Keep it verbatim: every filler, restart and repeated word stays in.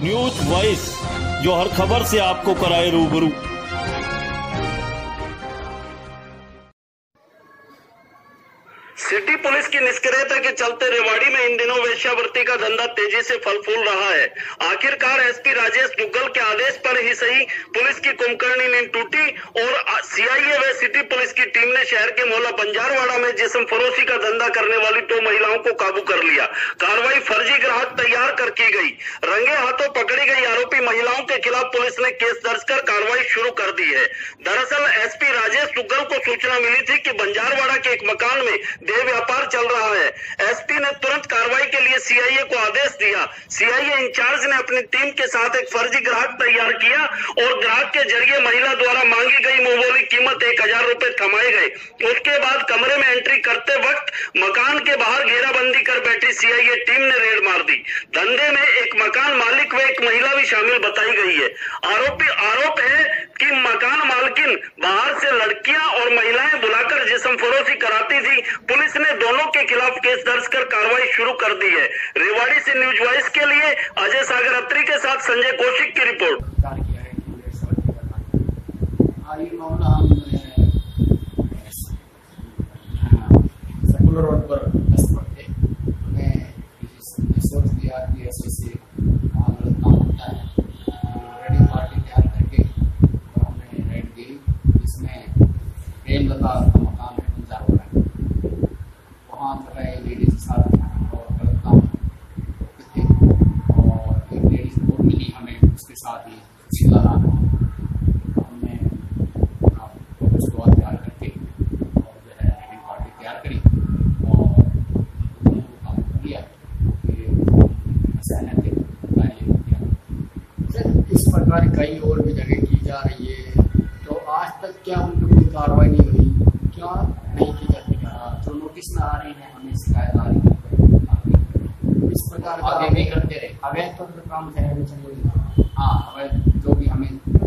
News voice, जो हर खबर से आपको कराए रूबरू। सिटी पुलिस की निष्क्रियता के चलते रेवाड़ी में इन दिनों वेश्यावृत्ति का धंधा तेजी से फल फूल रहा है। आखिरकार एसपी राजेश दुग्गल के आदेश पर ही सही पुलिस की कुंभकर्णी नींद टूटी और सीआईए व सिटी पुलिस की टीम ने शहर के मोहल्ला बंजारवाड़ा में जिस्म फरोशी का धंधा करने वाली दो महिलाओं को काबू कर लिया। कार्रवाई फर्जी ग्राहक तैयार कर की गई। रंगे हाथों पकड़ी गई आरोपी महिलाओं के खिलाफ पुलिस ने केस दर्ज कर कार्रवाई शुरू कर दी है। दरअसल एसपी राजेश दुग्गल को सूचना मिली थी कि बंजारवाड़ा के एक मकान में देह व्यापार चल रहा है। एसपी ने तुरंत कार्रवाई के लिए सीआईए को आदेश दिया। सीआईए इंचार्ज ने अपनी टीम के साथ एक फर्जी ग्राहक तैयार किया और ग्राहक के जरिए महिला द्वारा मांगी गई मुंहबोली कीमत एक हजार रुपए थमाए गए। उसके बाद कमरे में एंट्री करते वक्त मकान के बाहर घेराबंदी कर बैठी सीआईए टीम ने रेड मार दी। धंधे में एक मकान मालिक व एक महिला भी शामिल बताई गई है। आरोपी आरोप है कि मकान मालकिन बाहर से लड़कियां और महिलाएं बुलाकर जिस्म फरोशी कराती थी। पुलिस ने दोनों के खिलाफ केस दर्ज कर कार्रवाई शुरू कर दी है। रेवाड़ी से न्यूज वॉइस के लिए अजय सागर अत्री के साथ संजय कौशिक की रिपोर्ट। सर्कुलर रोड पर दस्तक थे, उन्हें सोच दिया कि ऐसे ऐसे गलत काम होता है। रेडी पार्टी तैयार करके और हमने रेड दी, जिसमें प्रेमलता का मकान है बंजारवाड़ा में। वहाँ पर लेडीज के साथ और गलत काम करते थे और एक लेडीज रिपोर्ट मिली हमें, उसके साथ ही जिला हमने उसको तैयार करके और जो है रेडी पार्टी तैयार करी और उनको काम किया कि इस प्रकार कई और भी जगह की जा रही है। तो आज तक क्या उन पर कोई कार्रवाई नहीं हुई? क्या नहीं की जाती? जो नोटिस में आ रही है हमें शिकायत आ रही है, इस प्रकार आगे भी करते रहे। अवैध तो काम है। हाँ, अवैध जो भी हमें